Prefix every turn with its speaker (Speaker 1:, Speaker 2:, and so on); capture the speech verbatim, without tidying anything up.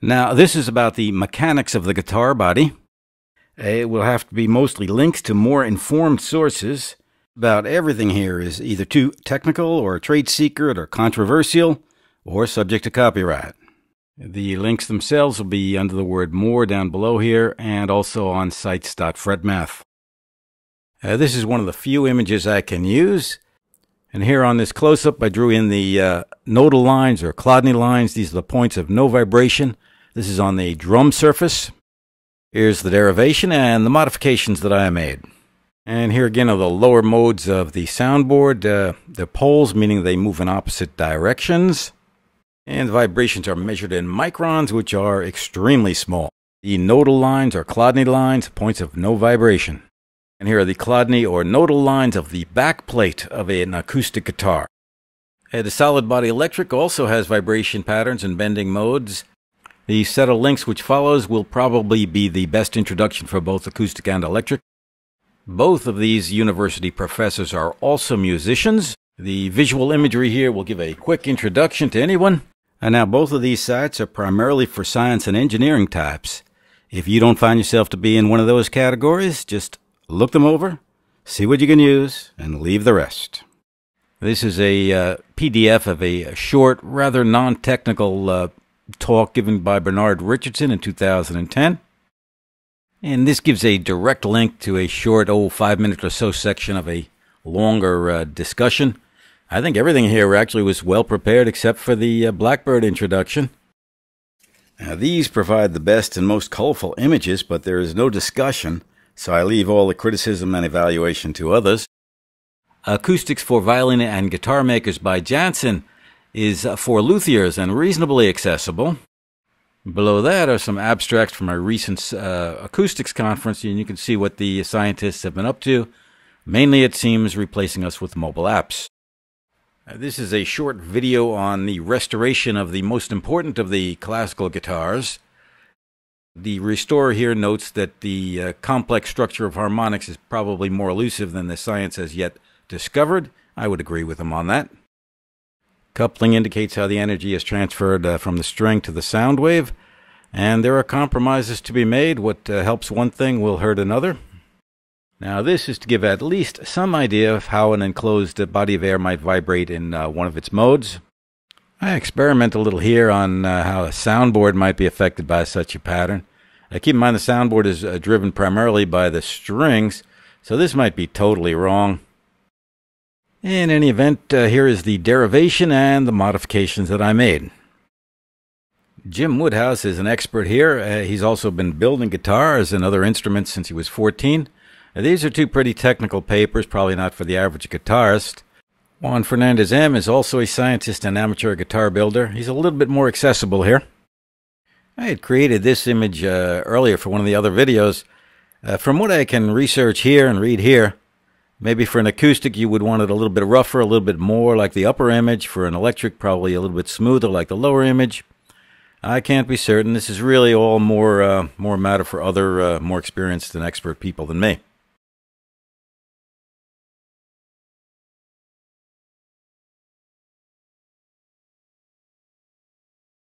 Speaker 1: Now, this is about the mechanics of the guitar body. It will have to be mostly links to more informed sources. About everything here is either too technical or trade secret or controversial or subject to copyright. The links themselves will be under the word more down below here and also on sites dot fretmath. Uh, this is one of the few images I can use. And here on this close-up, I drew in the uh, nodal lines or Chladni lines. These are the points of no vibration. This is on the drum surface. Here's the derivation and the modifications that I made. And here again are the lower modes of the soundboard. Uh, they're poles, meaning they move in opposite directions. And the vibrations are measured in microns, which are extremely small. The nodal lines are Chladni lines, points of no vibration. And here are the Chladni or nodal lines of the back plate of an acoustic guitar. Uh, the solid body electric also has vibration patterns and bending modes. The set of links which follows will probably be the best introduction for both acoustic and electric. Both of these university professors are also musicians. The visual imagery here will give a quick introduction to anyone. And now both of these sites are primarily for science and engineering types. If you don't find yourself to be in one of those categories, just look them over, see what you can use, and leave the rest. This is a uh, P D F of a short, rather non-technical uh, talk given by Bernard Richardson in two thousand ten. And this gives a direct link to a short, oh, five-minute or so section of a longer uh, discussion. I think everything here actually was well prepared except for the uh, Blackbird introduction. Now, these provide the best and most colorful images, but there is no discussion, so I leave all the criticism and evaluation to others. Acoustics for Violin and Guitar Makers by Jansen is for luthiers and reasonably accessible. Below that are some abstracts from a recent uh, acoustics conference, and you can see what the scientists have been up to. Mainly, it seems, replacing us with mobile apps. Uh, this is a short video on the restoration of the most important of the classical guitars. The restorer here notes that the uh, complex structure of harmonics is probably more elusive than the science has yet discovered. I would agree with him on that. Coupling indicates how the energy is transferred uh, from the string to the sound wave, and there are compromises to be made. What uh, helps one thing will hurt another. Now this is to give at least some idea of how an enclosed uh, body of air might vibrate in uh, one of its modes. I experiment a little here on uh, how a soundboard might be affected by such a pattern. Uh, keep in mind the soundboard is uh, driven primarily by the strings, so this might be totally wrong. In any event, uh, here is the derivation and the modifications that I made. Jim Woodhouse is an expert here. Uh, he's also been building guitars and other instruments since he was fourteen. Uh, these are two pretty technical papers, probably not for the average guitarist. Juan Fernandez M. is also a scientist and amateur guitar builder. He's a little bit more accessible here. I had created this image uh, earlier for one of the other videos. Uh, from what I can research here and read here, maybe for an acoustic you would want it a little bit rougher, a little bit more like the upper image. For an electric, probably a little bit smoother like the lower image. I can't be certain. This is really all more, uh, more matter for other uh, more experienced and expert people than me.